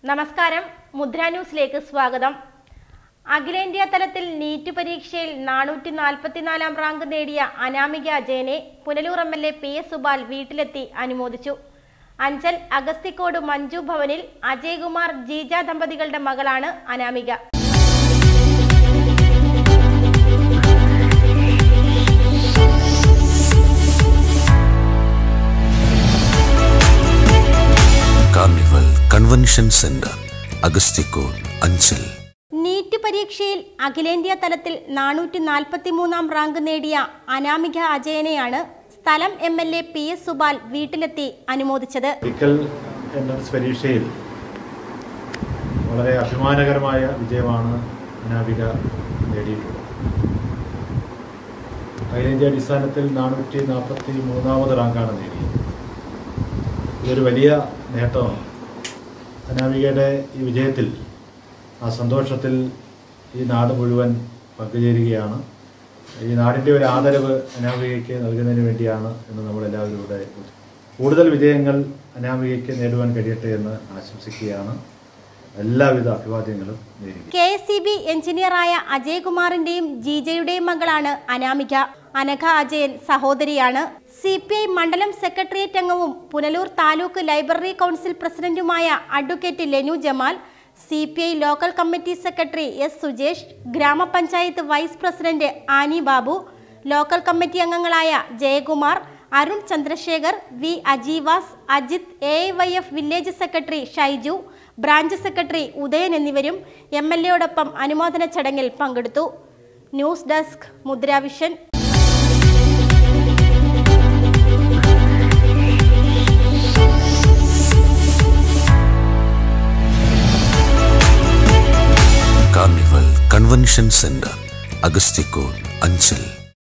നമസ്കാരം, മുദ്ര ന്യൂസിലേക്ക് സ്വാഗതം. അഖിലേന്ത്യാ തലത്തിൽ നീറ്റ് പരീക്ഷയിൽ 444 റാങ്ക് നേടിയ അനാമിക അജയനെ പുനലൂർ MLA PS സുബാൽ വീട്ടിലെത്തി അനുമോദിച്ചു. അഞ്ചൽ അഗസ്തിക്കോട് മഞ്ജു ഭവനിൽ അജയ്കുമാർ ജീജ ദമ്പതികളുടെ മകളാണ് Anamika. Carnival convention centre, Agasthikode, Anchal. NEET പരീക്ഷയിൽ അഖിലേന്ത്യാ തലത്തിൽ 443 റാങ്ക് നേടിയ അനാമിക അജയനെയാണ് സ്ഥലം MLA PS സുബാൽ വീട്ടിലെത്തി അനുമോദിച്ചത്. പരീക്ഷയിൽ വളരെ അഭിമാനകരമായ വിജയമാണ് അനാമിക നേടിയിട്ടുള്ളത്. അഖിലേന്ത്യാ അടിസ്ഥാനത്തിൽ 443 റാങ്കാണ് നേടിയത്. ഇതൊരു വലിയ നേട്ടമാണ്. അനാമികയുടെ ഈ വിജയത്തിൽ, ആ സന്തോഷത്തിൽ ഈ നാട് മുഴുവൻ പങ്കുചേരുകയാണ്. ഈ നാടിൻ്റെ ഒരു ആദരവ് അനാമികയ്ക്ക് നൽകുന്നതിന് വേണ്ടിയാണ് എന്ന് നമ്മളെല്ലാവരും ഇവിടെ. കൂടുതൽ വിജയങ്ങൾ അനാമികയ്ക്ക് നേടുവാൻ കഴിയട്ടെ എന്ന് ആശംസിക്കുകയാണ്. എല്ലാവിധ അഭിവാദ്യങ്ങളും നേരിടും. KSEB എഞ്ചിനീയറായ അജയ്കുമാറിന്റെയും ജീജയുടെയും മകളാണ് അനാമിക. അനഘ അജയൻ സഹോദരിയാണ്. CPI മണ്ഡലം സെക്രട്ടേറിയറ്റ് അംഗവും പുനലൂർ താലൂക്ക് ലൈബ്രറി കൗൺസിൽ പ്രസിഡന്റുമായ advocate Lenu Jamal, CPI local committee secretary S Sujesh, grama panchayat vice president Ani Babu, local committee അംഗങ്ങളായ Jayakumar, Arun Chandrasekhar, V Ajeevas, Ajith, AIYF village secretary Shaiju, branch secretary Udayan എന്നിവരും MLAയോടൊപ്പം അനുമോദന ചടങ്ങിൽ പങ്കെടുത്തു. News desk, Mudra vision. Carnival convention centre, Agasthikode, Anchal.